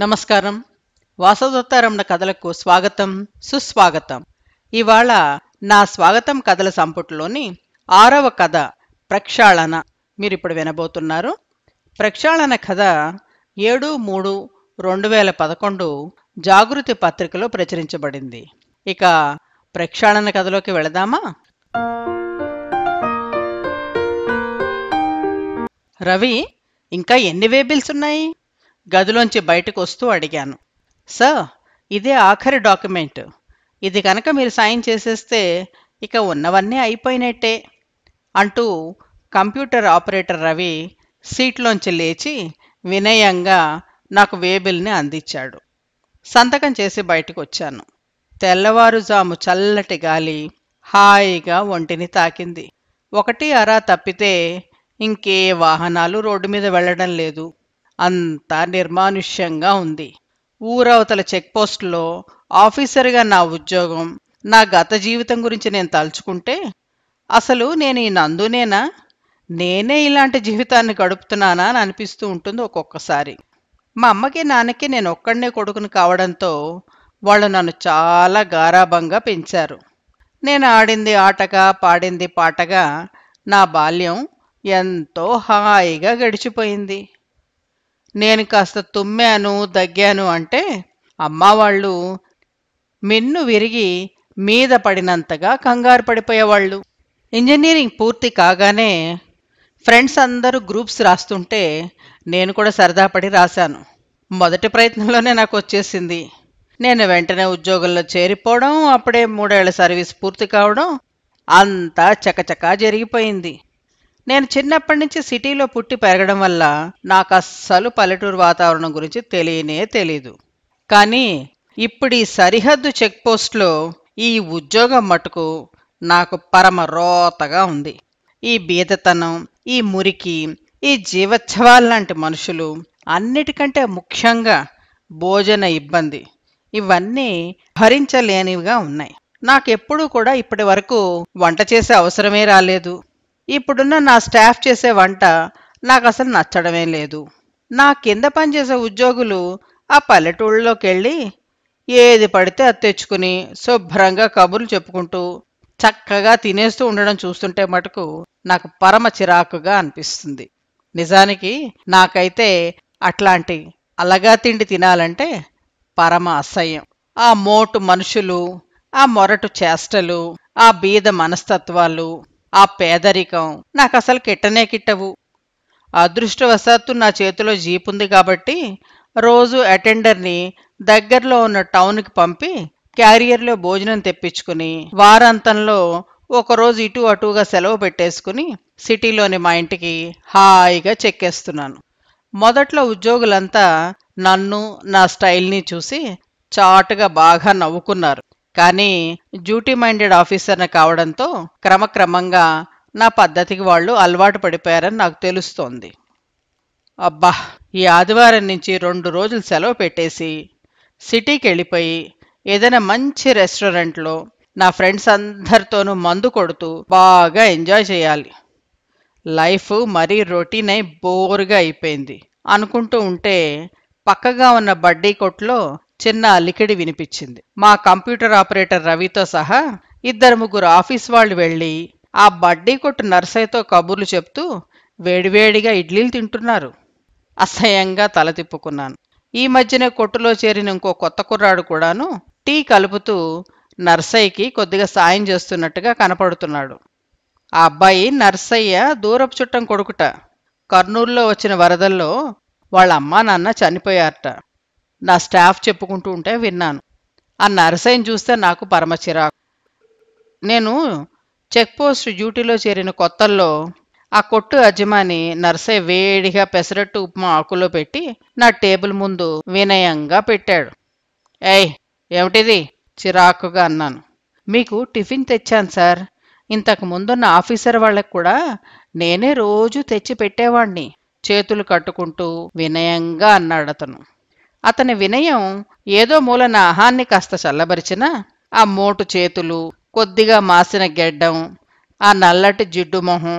నమస్కారం. వాసవదత్తారమణ కథలకు స్వాగతం, సుస్వాగతం. ఇవాళ నా స్వాగతం కథల సంపుటిలోని 6వ కథ ప్రక్షాళన మీరిప్పుడు వినబోతున్నారు. ప్రక్షాళన కథ 7/3/2011 జాగృతి పత్రికలో ప్రచురించబడింది. ఇక ప్రక్షాళన కథలోకి వెళదామా? రవి, ఇంకా ఎన్ని వేబిల్స్ ఉన్నాయి? గదిలోంచి బయటకు వస్తూ అడిగాను. సార్, ఇదే ఆఖరి డాక్యుమెంట్. ఇది కనుక మీరు సైన్ చేసేస్తే ఇక ఉన్నవన్నీ అయిపోయినట్టే అంటూ కంప్యూటర్ ఆపరేటర్ రవి సీట్లోంచి లేచి వినయంగా నాకు వేబిల్ని అందించాడు. సంతకం చేసి బయటకు వచ్చాను. తెల్లవారుజాము చల్లటి గాలి హాయిగా ఒంటిని తాకింది. ఒకటి అరా తప్పితే ఇంకే వాహనాలు రోడ్డు మీద వెళ్లడం లేదు. అంతా నిర్మానుష్యంగా ఉంది. ఊరవతల చెక్పోస్టులో ఆఫీసర్గా నా ఉద్యోగం, నా గత జీవితం గురించి నేను తలుచుకుంటే అసలు నేను ఈ నందునేనా, నేనే ఇలాంటి జీవితాన్ని గడుపుతున్నానా అని అనిపిస్తూ ఉంటుంది ఒక్కొక్కసారి. మా అమ్మకి నాన్నకి నేను ఒక్కడనే కొడుకుని కావడంతో వాళ్ళు నన్ను చాలా గారాబంగా పెంచారు. నేను ఆడింది ఆటగా, పాడింది పాటగా నా బాల్యం ఎంతో హాయిగా గడిచిపోయింది. నేను కాస్త తుమ్మాను, దగ్గాను అంటే అమ్మ వాళ్ళు మిన్ను విరిగి మీద పడినంతగా కంగారు పడిపోయేవాళ్ళు. ఇంజనీరింగ్ పూర్తి కాగానే ఫ్రెండ్స్ అందరూ గ్రూప్స్ రాస్తుంటే నేను కూడా సరదా పడి రాశాను. మొదటి ప్రయత్నంలోనే నాకు వచ్చేసింది. నేను వెంటనే ఉద్యోగంలో చేరిపోవడం, అప్పుడే 3 ఏళ్ల సర్వీస్ పూర్తి కావడం అంతా చకచకా జరిగిపోయింది. నేను చిన్నప్పటి నుంచి సిటీలో పుట్టి పెరగడం వల్ల నాకు అస్సలు పల్లెటూరు వాతావరణం గురించి తెలియనే తెలీదు. కానీ ఇప్పుడు ఈ సరిహద్దు చెక్పోస్ట్లో ఈ ఉద్యోగం మటుకు నాకు పరమ రోతగా ఉంది. ఈ బీదతనం, ఈ మురికి, ఈ జీవచ్ఛవాల్లాంటి మనుషులు, అన్నిటికంటే ముఖ్యంగా భోజన ఇబ్బంది, ఇవన్నీ భరించలేనివిగా ఉన్నాయి. నాకెప్పుడూ కూడా ఇప్పటి వరకు వంట చేసే అవసరమే రాలేదు. ఇప్పుడున్న నా స్టాఫ్ చేసే వంట నాకు అసలు నచ్చడమే లేదు. నా కింద పనిచేసే ఉద్యోగులు ఆ పల్లెటూళ్ళలోకి వెళ్ళి ఏది పడితే అది తెచ్చుకుని శుభ్రంగా కబుర్లు చెప్పుకుంటూ చక్కగా తినేస్తూ ఉండడం చూస్తుంటే మటుకు నాకు పరమ చిరాకుగా అనిపిస్తుంది. నిజానికి నాకైతే అట్లాంటి అలగా తిండి తినాలంటే పరమ అసహ్యం. ఆ మోటు మనుషులు, ఆ మొరటు చేష్టలు, ఆ బీద మనస్తత్వాలు, ఆ పేదరికం నాకు అసలు కిట్టనే కిట్టవు. అదృష్టవశాత్తు నా చేతిలో జీప్ ఉంది కాబట్టి రోజు అటెండర్ని దగ్గరలో ఉన్న టౌన్కి పంపి క్యారియర్లో భోజనం తెప్పించుకుని వారాంతంలో ఒకరోజు ఇటు అటుగా సెలవు పెట్టేసుకుని సిటీలోని మా ఇంటికి హాయిగా చెక్కేస్తున్నాను. మొదట్లో ఉద్యోగులంతా నన్ను, నా స్టైల్ని చూసి చాటుగా బాగా నవ్వుకున్నారు. కానీ డ్యూటీ మైండెడ్ ఆఫీసర్ని కావడంతో క్రమక్రమంగా నా పద్ధతికి వాళ్ళు అలవాటు పడిపోయారని నాకు తెలుస్తోంది. అబ్బా, ఈ ఆదివారం నుంచి 2 రోజులు సెలవు పెట్టేసి సిటీకి వెళ్ళిపోయి ఏదైనా మంచి రెస్టారెంట్లో నా ఫ్రెండ్స్ అందరితోనూ మందు కొడుతూ బాగా ఎంజాయ్ చేయాలి. లైఫ్ మరీ రొటీన్ అయి బోరుగా అయిపోయింది అనుకుంటూ ఉంటే పక్కగా ఉన్న బడ్డీ కొట్లో చిన్న అలికిడి వినిపించింది. మా కంప్యూటర్ ఆపరేటర్ రవితో సహా 2-3 ఆఫీస్ వాళ్ళు వెళ్ళి ఆ బడ్డీ కొట్టు నర్సయ్యతో కబుర్లు చెప్తూ వేడివేడిగా ఇడ్లీలు తింటున్నారు. అసహ్యంగా తల తిప్పుకున్నాను. ఈ మధ్యనే కొట్టులో చేరిన ఇంకో కొత్త కుర్రాడు కూడాను టీ కలుపుతూ నర్సయ్యకి కొద్దిగా సాయం చేస్తున్నట్టుగా కనపడుతున్నాడు. ఆ అబ్బాయి నర్సయ్య దూరపు చుట్టం కొడుకుట. కర్నూలులో వచ్చిన వరదల్లో వాళ్ళ అమ్మా నాన్న చనిపోయారట. నా స్టాఫ్ చెప్పుకుంటూ ఉంటే విన్నాను. ఆ నర్సయ్యని చూస్తే నాకు పరమ చిరాకు. నేను చెక్పోస్ట్ డ్యూటీలో చేరిన కొత్తల్లో ఆ కొట్టు యజమాని నర్సయ్య వేడిగా పెసరట్టు ఉప్మా ఆకులో పెట్టి నా టేబుల్ ముందు వినయంగా పెట్టాడు. ఏయ్, ఏమిటిది? చిరాకుగా అన్నాను. మీకు టిఫిన్ తెచ్చాను సార్. ఇంతకు ముందున్న ఆఫీసర్ వాళ్ళకు కూడా నేనే రోజు తెచ్చి పెట్టేవాణ్ణి, చేతులు కట్టుకుంటూ వినయంగా అన్నాడతను. అతని వినయం ఏదో మూలన అహాన్ని కాస్త చల్లబరిచినా ఆ మోటు చేతులు, కొద్దిగా మాసిన గెడ్డం, ఆ నల్లటి జిడ్డు మొహం,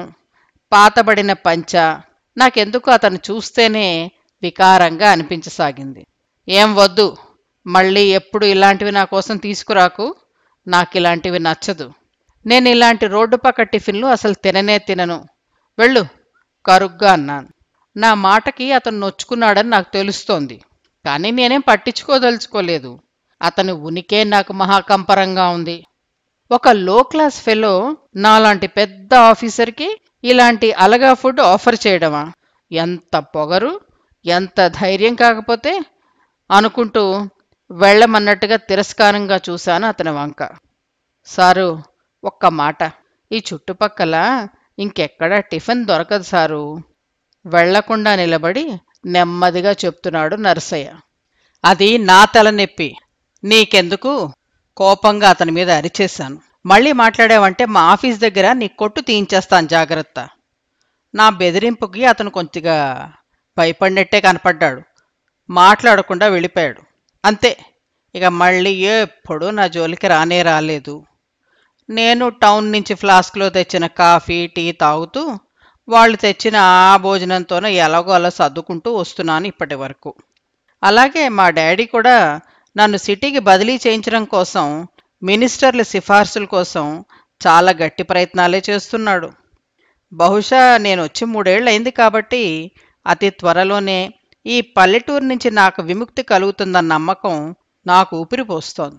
పాతబడిన పంచ నాకెందుకు అతను చూస్తేనే వికారంగా అనిపించసాగింది. ఏం వద్దు, మళ్ళీ ఎప్పుడు ఇలాంటివి నా కోసం తీసుకురాకు. నాకిలాంటివి నచ్చదు. నేను ఇలాంటి రోడ్డు పక్క టిఫిన్లు అసలు తిననే తినను. వెళ్ళు, కరుగ్గా అన్నాను. నా మాటకి అతను నొచ్చుకున్నాడని నాకు తెలుస్తోంది. కానీ నేనేం పట్టించుకోదలుచుకోలేదు. అతని ఉనికే నాకు మహాకంపరంగా ఉంది. ఒక లో క్లాస్ ఫెలో నాలాంటి పెద్ద ఆఫీసర్కి ఇలాంటి అలగా ఫుడ్ ఆఫర్ చేయడమా? ఎంత పొగరు, ఎంత ధైర్యం కాకపోతే అనుకుంటూ వెళ్ళమన్నట్టుగా తిరస్కారంగా చూశాను అతని వంక. సారు, ఒక్క మాట, ఈ చుట్టుపక్కల ఇంకెక్కడా టిఫిన్ దొరకదు సారు. వెళ్లకుండా నిలబడి నెమ్మదిగా చెప్తున్నాడు నరసయ్య. అది నా తలనొప్పి, నీకెందుకు? కోపంగా అతని మీద అరిచేశాను. మళ్ళీ మాట్లాడావంటే మా ఆఫీస్ దగ్గర నీ కొట్టు తీయించేస్తాను, జాగ్రత్త. నా బెదిరింపుకి అతను కొంచెంగా భయపడినట్టే కనపడ్డాడు. మాట్లాడకుండా వెళ్ళిపోయాడు. అంతే, ఇక మళ్ళీ ఎప్పుడూ నా జోలికి రానే రాలేదు. నేను టౌన్ నుంచి ఫ్లాస్క్లో తెచ్చిన కాఫీ, టీ తాగుతూ వాళ్ళు తెచ్చిన ఆ భోజనంతోనే ఎలాగో అలా సర్దుకుంటూ వస్తున్నాను ఇప్పటి వరకు. అలాగే మా డాడీ కూడా నన్ను సిటీకి బదిలీ చేయించడం కోసం, మినిస్టర్ల సిఫార్సుల కోసం చాలా గట్టి ప్రయత్నాలే చేస్తున్నాడు. బహుశా నేను వచ్చి 3 ఏళ్ళయింది కాబట్టి అతి త్వరలోనే ఈ పల్లెటూరు నుంచి నాకు విముక్తి కలుగుతుందన్న నమ్మకం నాకు ఊపిరిపోస్తోంది.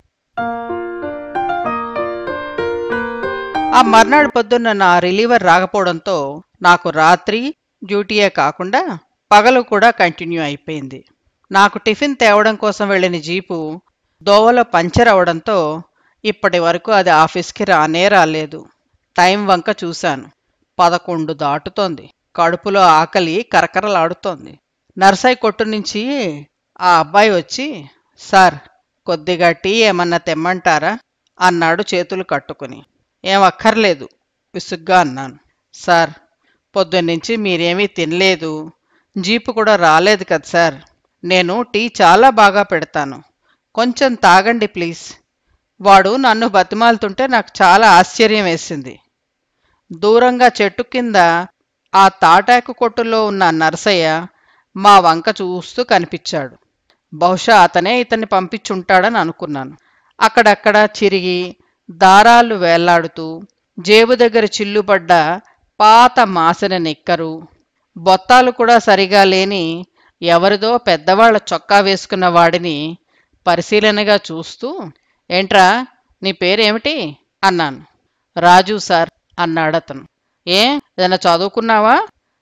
ఆ మర్నాడు పొద్దున్న నా రిలీవర్ రాకపోవడంతో నాకు రాత్రి డ్యూటీయే కాకుండా పగలు కూడా కంటిన్యూ అయిపోయింది. నాకు టిఫిన్ తేవడం కోసం వెళ్ళిన జీపు దోవలో పంచర్ అవడంతో ఇప్పటి వరకు అది ఆఫీస్కి రానే రాలేదు. టైం వంక చూశాను, 11 దాటుతోంది. కడుపులో ఆకలి కరకరలాడుతోంది. నర్సయ్య కొట్టు నుంచి ఆ అబ్బాయి వచ్చి, సార్, కొద్దిగా టీ ఏమన్నా తెమ్మంటారా అన్నాడు చేతులు కట్టుకుని. ఏం అక్కర్లేదు, విసుగ్గా అన్నాను. సార్, పొద్దున్నుంచి మీరేమీ తినలేదు, జీపు కూడా రాలేదు కదా సార్. నేను టీ చాలా బాగా పెడతాను, కొంచెం తాగండి ప్లీజ్. వాడు నన్ను బతిమాలుతుంటే నాకు చాలా ఆశ్చర్యం వేసింది. దూరంగా చెట్టు కింద ఆ తాటాకు కొట్టులో ఉన్న నరసయ్య మా వంక చూస్తూ కనిపించాడు. బహుశా అతనే ఇతన్ని పంపించుంటాడని అనుకున్నాను. అక్కడక్కడ చిరిగి దారాలు వేలాడుతూ జేబు దగ్గర చిల్లుపడ్డ పాత మాసిన నిక్కరు, బొత్తాలు కూడా సరిగా లేని ఎవరిదో పెద్దవాళ్ల చొక్కా వేసుకున్న వాడిని పరిశీలనగా చూస్తూ, ఏంట్రా, నీ పేరేమిటి అన్నాను. రాజు సార్ అన్నాడతను. ఏదైనా చదువుకున్నావా?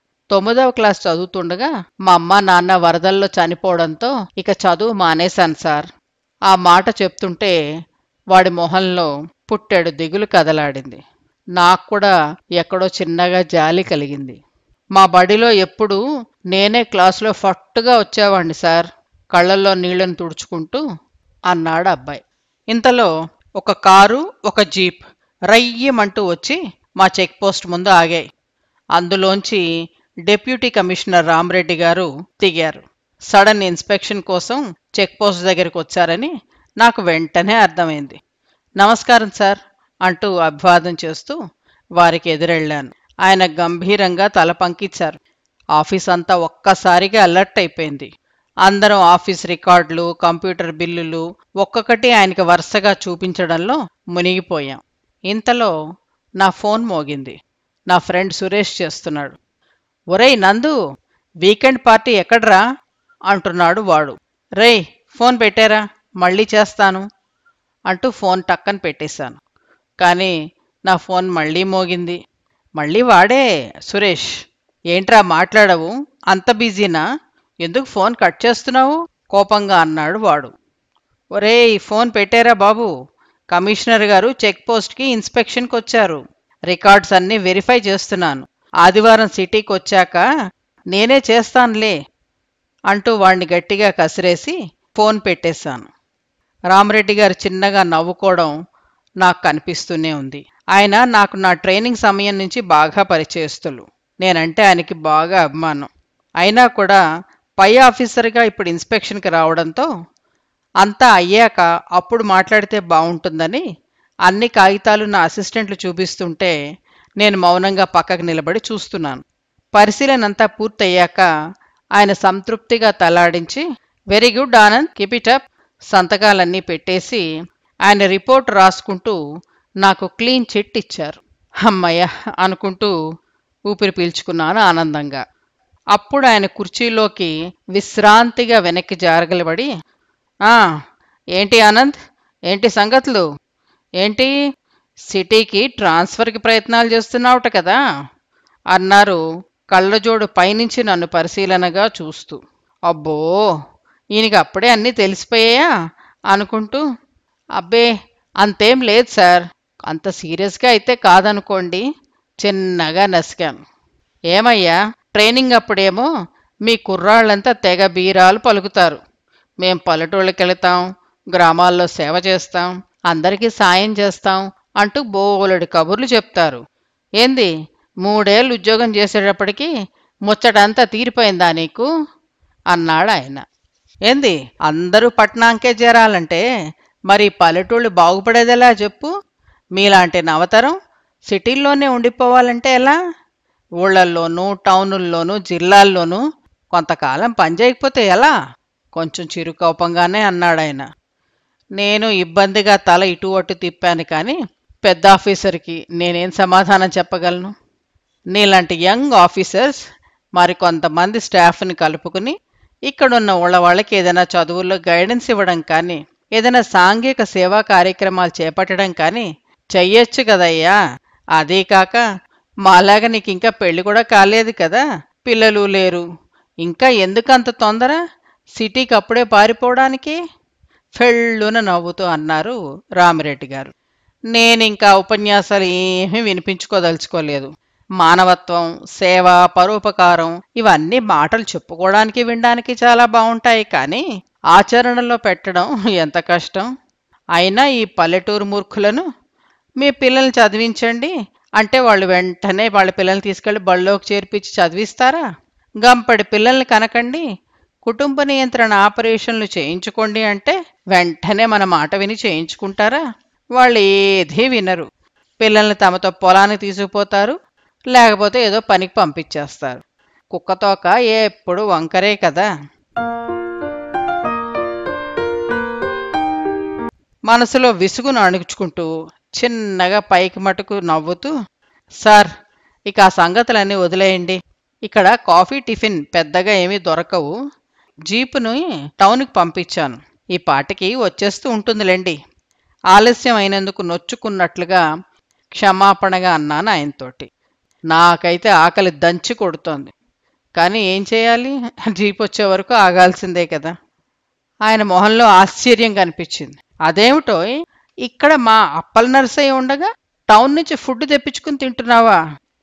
9వ క్లాస్ చదువుతుండగా మా అమ్మ నాన్న వరదల్లో చనిపోవడంతో ఇక చదువు మానేశాను సార్. ఆ మాట చెప్తుంటే వాడి మొహంలో పుట్టెడు దిగులు కదలాడింది. నాకు కూడా ఎక్కడో చిన్నగా జాలి కలిగింది. మా బడిలో ఎప్పుడూ నేనే క్లాసులో ఫట్టుగా వచ్చేవాణ్ణి సార్, కళ్ళల్లో నీళ్లను తుడుచుకుంటూ అన్నాడు అబ్బాయి. ఇంతలో ఒక కారు, ఒక జీప్ రయ్యమంటూ వచ్చి మా చెక్ పోస్ట్ ముందు ఆగాయి. అందులోంచి డిప్యూటీ కమిషనర్ రామరెడ్డి గారు దిగారు. సడన్ ఇన్స్పెక్షన్ కోసం చెక్ పోస్ట్ దగ్గరికి వచ్చారని నాకు వెంటనే అర్థమైంది. నమస్కారం సార్ అంటూ అభివాదం చేస్తూ వారికి ఎదురెళ్ళాను. ఆయన గంభీరంగా తల పంకించారు. ఆఫీస్ అంతా ఒక్కసారిగా అలర్ట్ అయిపోయింది. అందరం ఆఫీస్ రికార్డులు, కంప్యూటర్ బిల్లులు ఒక్కొక్కటి ఆయనకి వరుసగా చూపించడంలో మునిగిపోయాం. ఇంతలో నా ఫోన్ మోగింది. నా ఫ్రెండ్ సురేష్ చేస్తున్నాడు. ఒరేయ్ నందు, వీకెండ్ పార్టీ ఎక్కడ్రా అంటున్నాడు వాడు. రేయ్, ఫోన్ పెట్టారా, మళ్ళీ చేస్తాను అంటూ ఫోన్ టక్కన పెట్టేశాను. కానీ నా ఫోన్ మళ్ళీ మోగింది. మళ్ళీ వాడే, సురేష్, ఏంట్రా మాట్లాడవు, అంత బిజీనా, ఎందుకు ఫోన్ కట్ చేస్తున్నావు కోపంగా అన్నాడు వాడు. ఒరేయ్, ఫోన్ పెట్టారా బాబు, కమిషనర్ గారు చెక్ పోస్ట్కి ఇన్స్పెక్షన్కి వచ్చారు. రికార్డ్స్ అన్నీ వెరిఫై చేస్తున్నాను. ఆదివారం సిటీకి వచ్చాక నేనే చేస్తానులే అంటూ వాణ్ణి గట్టిగా కసిరేసి ఫోన్ పెట్టేశాను. రామరెడ్డి గారు చిన్నగా నవ్వుకోవడం నాకు కనిపిస్తూనే ఉంది. ఆయన నాకు నా ట్రైనింగ్ సమయం నుంచి బాగా పరిచయస్తులు. నేనంటే ఆయనకి బాగా అభిమానం. అయినా కూడా పై ఆఫీసర్గా ఇప్పుడు ఇన్స్పెక్షన్కి రావడంతో అంతా అయ్యాక అప్పుడు మాట్లాడితే బాగుంటుందని అన్ని కాగితాలు నా అసిస్టెంట్లు చూపిస్తుంటే నేను మౌనంగా పక్కకు నిలబడి చూస్తున్నాను. పరిశీలనంతా పూర్తయ్యాక ఆయన సంతృప్తిగా తలాడించి very good Anand, keep it up. సంతకాలన్నీ పెట్టేసి ఆయన రిపోర్ట్ రాసుకుంటూ నాకు క్లీన్ చిట్ ఇచ్చారు. అమ్మయ్య అనుకుంటూ ఊపిరి పీల్చుకున్నాను ఆనందంగా. అప్పుడు ఆయన కుర్చీలోకి విశ్రాంతిగా వెనక్కి జారగలబడి, ఆ ఏంటి ఆనంద్, ఏంటి సంగతులు, ఏంటి సిటీకి ట్రాన్స్ఫర్కి ప్రయత్నాలు చేస్తున్నావుట కదా అన్నారు కళ్ళజోడు పైనుంచి నన్ను పరిశీలనగా చూస్తూ. అబ్బో, ఈయనకి అప్పుడే అన్నీ తెలిసిపోయాయా అనుకుంటూ, అబ్బే అంతేం లేదు సార్, అంత సీరియస్గా అయితే కాదనుకోండి, చిన్నగా నసికాను. ఏమయ్యా, ట్రైనింగ్ అప్పుడేమో మీ కుర్రాళ్ళంతా తెగ బీరాలు పలుకుతారు, మేం పల్లెటూళ్ళకి వెళతాం, గ్రామాల్లో సేవ చేస్తాం, అందరికీ సాయం చేస్తాం అంటూ బోలెడు కబుర్లు చెప్తారు. ఏంది, 3 ఏళ్ళు ఉద్యోగం చేసేటప్పటికి ముచ్చటంతా తీరిపోయిందా నీకు అన్నాడు ఆయన. ఏంది, అందరూ పట్నాంకే చేరాలంటే మరి పల్లెటూళ్ళు బాగుపడేదెలా చెప్పు? మీలాంటి నవతరం సిటీల్లోనే ఉండిపోవాలంటే ఎలా? ఊళ్ళల్లోనూ టౌనుల్లోనూ జిల్లాల్లోనూ కొంతకాలం పనిచేయకపోతే ఎలా? కొంచెం చిరుకోపంగానే అన్నాడాయన. నేను ఇబ్బందిగా తల ఇటు అటు తిప్పాను, కానీ పెద్ద ఆఫీసర్కి నేనేం సమాధానం చెప్పగలను? నీలాంటి యంగ్ ఆఫీసర్స్ మరికొంతమంది స్టాఫ్ని కలుపుకుని ఇక్కడున్న వాళ్ళకి ఏదైనా చదువుల్లో గైడెన్స్ ఇవ్వడం కానీ, ఏదైనా సాంఘిక సేవా కార్యక్రమాలు చేపట్టడం కానీ చెయ్యొచ్చు కదయ్యా. అదీ కాక మాలాగా నీకు ఇంకా పెళ్లి కూడా కాలేదు కదా, పిల్లలు లేరు, ఇంకా ఎందుకంత తొందర సిటీకి అప్పుడే పారిపోవడానికి? ఫెళ్ళున నవ్వుతూ అన్నారు రామిరెడ్డి గారు. నేనింకా ఉపన్యాసాలు ఏమీ వినిపించుకోదలుచుకోలేదు. మానవత్వం, సేవ, పరోపకారం ఇవన్నీ మాటలు చెప్పుకోవడానికి వినడానికి చాలా బాగుంటాయి, కానీ ఆచరణలో పెట్టడం ఎంత కష్టం. అయినా ఈ పల్లెటూరు మూర్ఖులను మీ పిల్లల్ని చదివించండి అంటే వాళ్ళు వెంటనే వాళ్ళ పిల్లల్ని తీసుకెళ్లి బళ్ళోకి చేర్పించి చదివిస్తారా? గంపడి పిల్లల్ని కనకండి, కుటుంబ నియంత్రణ ఆపరేషన్లు చేయించుకోండి అంటే వెంటనే మన మాట విని చేయించుకుంటారా? వాళ్ళు ఏదీ వినరు. పిల్లల్ని తమతో పొలానికి తీసుకుపోతారు, లేకపోతే ఏదో పనికి పంపించేస్తారు. కుక్కతోక ఎప్పుడు వంకరే కదా. మనసులో విసుగును అణుచుకుంటూ చిన్నగా పైకి మటుకు నవ్వుతూ, సార్ ఇక ఆ సంగతులన్నీ వదిలేయండి, ఇక్కడ కాఫీ టిఫిన్ పెద్దగా ఏమీ దొరకవు, జీపును టౌన్కి పంపించాను, ఈ పాటికి వచ్చేస్తూ ఉంటుందిలేండి. ఆలస్యం అయినందుకు నొచ్చుకున్నట్లుగా క్షమాపణగా అన్నాను ఆయనతోటి. నాకైతే ఆకలి దంచి కొడుతోంది, కానీ ఏం చేయాలి, జీప్ వచ్చే వరకు ఆగాల్సిందే కదా. ఆయన మొహంలో ఆశ్చర్యం కనిపించింది. అదేమిటో, ఇక్కడ మా అప్పల నర్సయ్య ఉండగా టౌన్ నుంచి ఫుడ్ తెప్పించుకుని తింటున్నావా?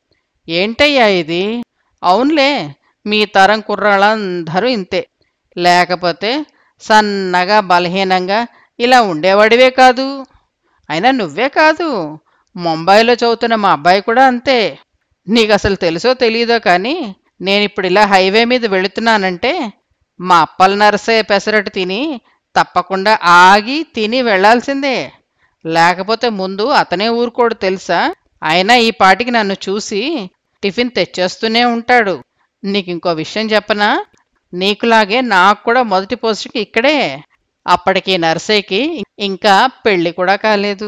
ఏంటయ్యా ఇది? అవునులే, మీ తరం కుర్రాళ్ళందరూ ఇంతే, లేకపోతే సన్నగా బలహీనంగా ఇలా ఉండేవాడివే కాదు. అయినా నువ్వే కాదు, ముంబైలో చదువుతున్న మా అబ్బాయి కూడా అంతే. నీకు అసలు తెలుసో తెలీదో కానీ నేనిప్పుడు ఇలా హైవే మీద వెళుతున్నానంటే మా అప్పల నరసయ్య పెసరట్టు తిని తప్పకుండా ఆగి తిని వెళ్లాల్సిందే, లేకపోతే ముందు అతనే ఊరుకోడు తెలుసా. అయినా ఈ పాటికి నన్ను చూసి టిఫిన్ తెచ్చేస్తూనే ఉంటాడు. నీకింకో విషయం చెప్పనా, నీకులాగే నాకు కూడా మొదటి పోస్టుకి ఇక్కడే. అప్పటికి నర్సయ్యకి ఇంకా పెళ్లి కూడా కాలేదు.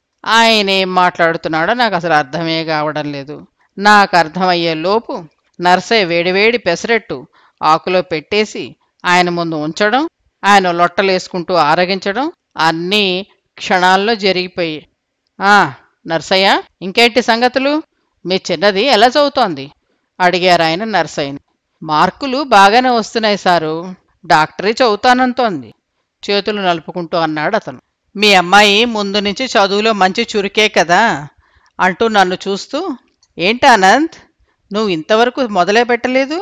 ఆయన ఏం మాట్లాడుతున్నాడో నాకు అసలు అర్థమే కావడం లేదు. నాకు అర్థమయ్యే లోపు నర్సయ్య వేడివేడి పెసరట్టు ఆకులో పెట్టేసి ఆయన ముందు ఉంచడం, ఆయన లొట్టలేసుకుంటూ ఆరగించడం అన్నీ క్షణాల్లో జరిగిపోయి. ఆ నర్సయ్య, ఇంకేంటి సంగతులు, మీ చిన్నది ఎలా చదువుతోంది అడిగారు ఆయన నర్సయ్యని. మార్కులు బాగానే వస్తున్నాయి సారు, డాక్టరీ చదువుతానంతోంది చేతులు నలుపుకుంటూ అన్నాడు అతను. మీ అమ్మాయి ముందు నుంచి చదువులో మంచి చురుకే కదా అంటూ నన్ను చూస్తూ, ఏంటి ఆనంద్, నువ్వు ఇంతవరకు మొదలే పెట్టలేదు?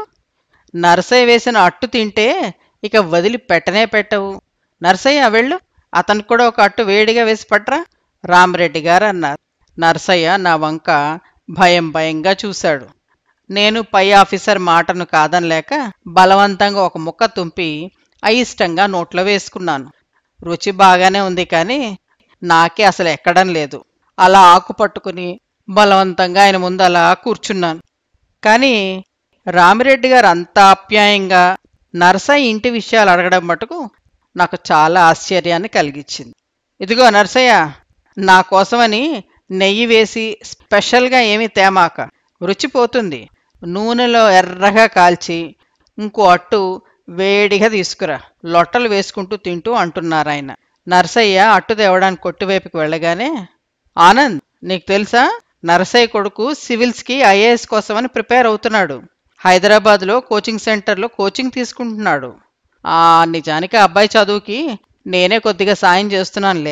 నర్సయ్య వేసిన అట్టు తింటే ఇక వదిలి పెట్టనే పెట్టవు. నర్సయ్య వెళ్ళు, అతనికి కూడా ఒక అట్టు వేడిగా వేసి పట్రా రామరెడ్డి గారు అన్నారు. నర్సయ్య నా వంక భయం భయంగా చూశాడు. నేను పై ఆఫీసర్ మాటను కాదనలేక బలవంతంగా ఒక ముక్క తుంపి అయిష్టంగా నోట్లో వేసుకున్నాను. రుచి బాగానే ఉంది, కానీ నాకే అసలు ఎక్కడం లేదు. అలా ఆకు పట్టుకుని బలవంతంగా ఆయన ముందు అలా కూర్చున్నాను. కానీ రామిరెడ్డి గారు అంత ఆప్యాయంగా నర్సయ్య ఇంటి విషయాలు అడగడం మటుకు నాకు చాలా ఆశ్చర్యాన్ని కలిగించింది. ఇదిగో నర్సయ్య, నా కోసమని నెయ్యి వేసి స్పెషల్గా ఏమీ తేమాక, రుచిపోతుంది. నూనెలో ఎర్రగా కాల్చి ఇంకో అట్టు వేడిగా తీసుకురా, లొట్టలు వేసుకుంటూ తింటూ అంటున్నారాయన. నర్సయ్య అట్టు తేవడానికి కొట్టువైపుకి వెళ్ళగానే, ఆనంద్, నీకు తెలుసా, నర్సయ్య కొడుకు సివిల్స్కి ఐఏఎస్ కోసమని ప్రిపేర్ అవుతున్నాడు. హైదరాబాద్లో కోచింగ్ సెంటర్లో కోచింగ్ తీసుకుంటున్నాడు. నిజానికి ఆ అబ్బాయి చదువుకి నేనే కొద్దిగా సాయం చేస్తున్నానులే.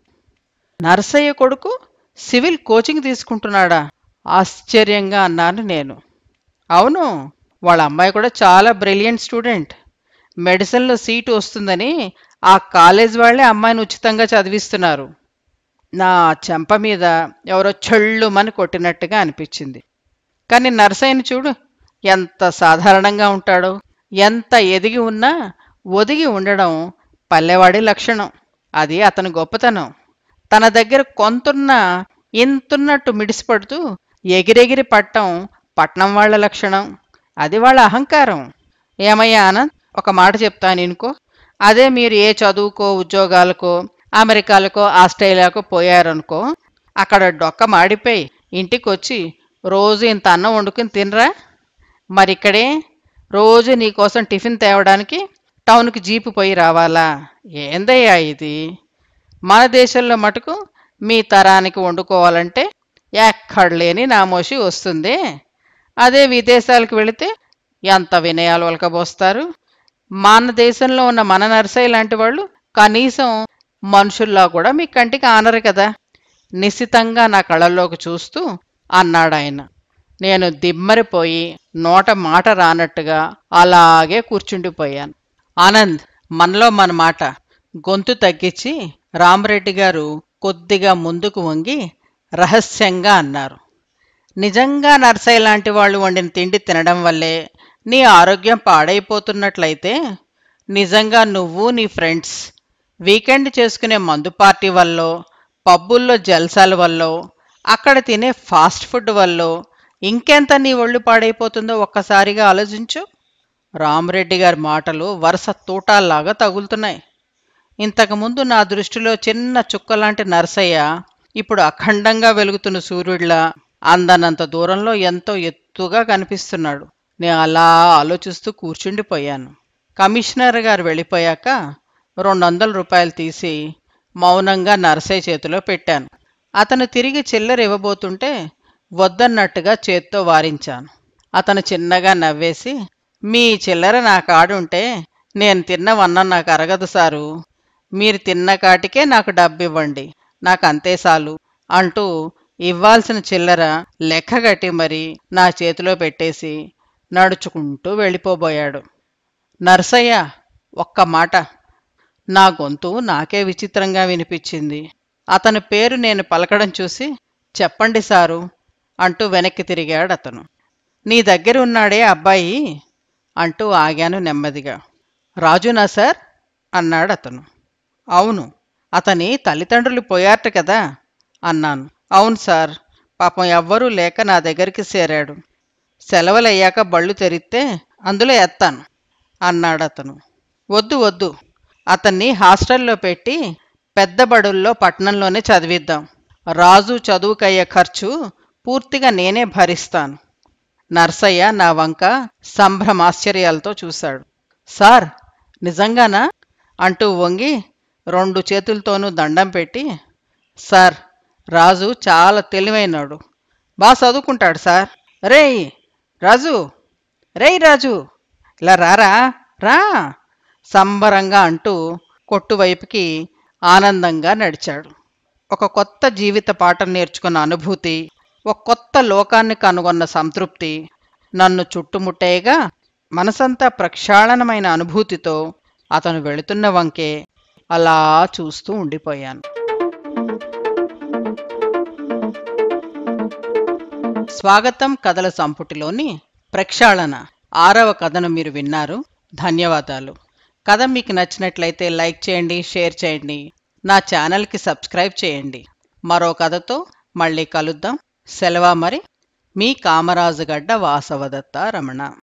నర్సయ్య కొడుకు సివిల్ కోచింగ్ తీసుకుంటున్నాడా? ఆశ్చర్యంగా అన్నాను నేను. అవును, వాళ్ళ అమ్మాయి కూడా చాలా బ్రిలియంట్ స్టూడెంట్. మెడిసిన్లో సీటు వస్తుందని ఆ కాలేజ్ వాళ్ళే అమ్మాయిని ఉచితంగా చదివిస్తున్నారు. నా చెంప మీద ఎవరో చెళ్ళుమని కొట్టినట్టుగా అనిపించింది. కానీ నర్సయ్యని చూడు, ఎంత సాధారణంగా ఉంటాడో. ఎంత ఎదిగి ఉన్నా ఒదిగి ఉండడం పల్లెవాడి లక్షణం. అది అతని గొప్పతనం. తన దగ్గర కొంతున్నా ఇంతున్నట్టు మిడిసిపడుతూ ఎగిరెగిరి పట్టం పట్నం వాళ్ల లక్షణం. అది వాళ్ళ అహంకారం. ఏమయ్యా ఆనంద్, ఒక మాట చెప్తాను ఇనుకో. అదే మీరు ఏ చదువుకో ఉద్యోగాలకో అమెరికాలకో ఆస్ట్రేలియాకో పోయారనుకో, అక్కడ డొక్క మాడిపోయి ఇంటికొచ్చి రోజు ఇంత అన్నం వండుకుని తినరా? మరిక్కడే రోజు నీకోసం టిఫిన్ తేవడానికి టౌన్కి జీపు పోయి రావాలా? ఏందయ్యా ఇది? మన దేశంలో మటుకు మీ తరానికి వండుకోవాలంటే ఎక్కడ లేని నామోషి వస్తుంది. అదే విదేశాలకు వెళితే ఎంత వినయాలు ఒలకబోస్తారు. మన దేశంలో ఉన్న మన నర్సయ్య లాంటి వాళ్ళు కనీసం మనుషుల్లా కూడా మీ కంటికి ఆనరు కదా. నిశితంగా నా కళ్ళల్లోకి చూస్తూ అన్నాడాయన. నేను దిమ్మరిపోయి నోట మాట రానట్టుగా అలాగే కూర్చుండిపోయాను. ఆనంద్, మనలో మన మాట. గొంతు తగ్గించి రామరెడ్డి గారు కొద్దిగా ముందుకు వంగి రహస్యంగా అన్నారు. నిజంగా నర్సయ్య లాంటి వాళ్ళు వండిన తిండి తినడం వల్లే నీ ఆరోగ్యం పాడైపోతున్నట్లయితే, నిజంగా నువ్వు నీ ఫ్రెండ్స్ వీకెండ్ చేసుకునే మందు పార్టీ వల్లో, పబ్బుల్లో జల్సాల వల్లో, అక్కడ తినే ఫాస్ట్ ఫుడ్ వల్లో ఇంకెంత నీ ఒళ్ళు పాడైపోతుందో ఒక్కసారిగా ఆలోచించు. రామరెడ్డి గారి మాటలు వరుస తూటాల్లాగా తగులుతున్నాయి. ఇంతకుముందు నా దృష్టిలో చిన్న చుక్కలాంటి నర్సయ్య ఇప్పుడు అఖండంగా వెలుగుతున్న సూర్యుడిలా అందనంత దూరంలో ఎంతో ఎత్తుగా కనిపిస్తున్నాడు. నేను అలా ఆలోచిస్తూ కూర్చుండిపోయాను. కమిషనర్ గారు వెళ్ళిపోయాక 200 రూపాయలు తీసి మౌనంగా నర్సయ్య చేతిలో పెట్టాను. అతను తిరిగి చిల్లర ఇవ్వబోతుంటే వద్దన్నట్టుగా చేత్తో వారించాను. అతను చిన్నగా నవ్వేసి, మీ చిల్లర నా కాడుంటే నేను తిన్నవన్నం నాకు అరగదు సారు. మీరు తిన్న కాటికే నాకు డబ్బివ్వండి, నాకు అంతే చాలు అంటూ ఇవ్వాల్సిన చిల్లర లెక్కగట్టి మరి నా చేతిలో పెట్టేసి నడుచుకుంటూ వెళ్ళిపోబోయాడు. నర్సయ్య, ఒక్క మాట. నా గొంతు నాకే విచిత్రంగా వినిపించింది. అతని పేరు నేను పలకడం చూసి, చెప్పండి సారు అంటూ వెనక్కి తిరిగాడు అతను. నీ దగ్గర ఉన్నాడే అబ్బాయి అంటూ ఆగాను నెమ్మదిగా. రాజునా సార్ అన్నాడు అతను. అవును, అతని తల్లిదండ్రులు పోయారట కదా అన్నాను. అవును సార్, పాపం ఎవ్వరూ లేక నా దగ్గరికి చేరాడు. సెలవులయ్యాక బళ్ళు తెరిస్తే అందులో ఎత్తాను అన్నాడు అతను. వద్దు వద్దు, అతన్ని హాస్టల్లో పెట్టి పెద్ద బడుల్లో పట్నంలోనే చదివిద్దాం. రాజు చదువుకయ్యే ఖర్చు పూర్తిగా నేనే భరిస్తాను. నర్సయ్య నా వంక సంభ్రమాశ్చర్యాలతో చూశాడు. సార్, నిజంగానా అంటూ వంగి 2 చేతులతోనూ దండం పెట్టి, సార్, రాజు చాలా తెలివైనడు, బాగా చదువుకుంటాడు సార్. రేయ్ రాజు, రేయ్ రాజు, ఇలా రారా రా సంబరంగా అంటూ కొట్టువైపుకి ఆనందంగా నడిచాడు. ఒక కొత్త జీవిత పాఠం నేర్చుకున్న అనుభూతి, ఒక కొత్త లోకాన్ని కనుగొన్న సంతృప్తి నన్ను చుట్టుముట్టేయగా మనసంతా ప్రక్షాళనమైన అనుభూతితో అతను వెళుతున్న వంకే అలా చూస్తూ ఉండిపోయాను. స్వాగతం కథల సంపుటిలోని ప్రక్షాళన 6వ కథను మీరు విన్నారు. ధన్యవాదాలు. కథ మీకు నచ్చినట్లయితే లైక్ చేయండి, షేర్ చేయండి, నా ఛానల్కి సబ్స్క్రైబ్ చేయండి. మరో కథతో మళ్ళీ కలుద్దాం. సెలవా మరి. మీ కామరాజుగడ్డ వాసవదత్త రమణ.